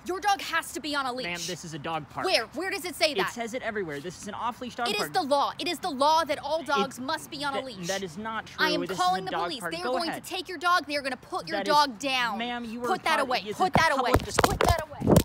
Your dog has to be on a leash. Ma'am, this is a dog park. Where? Where does it say that? It says it everywhere. This is an off-leash dog park. It is the law. It is the law that all dogs must be on a leash. That is not true. I am This calling is a the dog police. park. They are Go going ahead. to take your dog. They are going to put your That dog is- down. Ma'am, you were Put that part- away. it's a Put that away. public Put that away.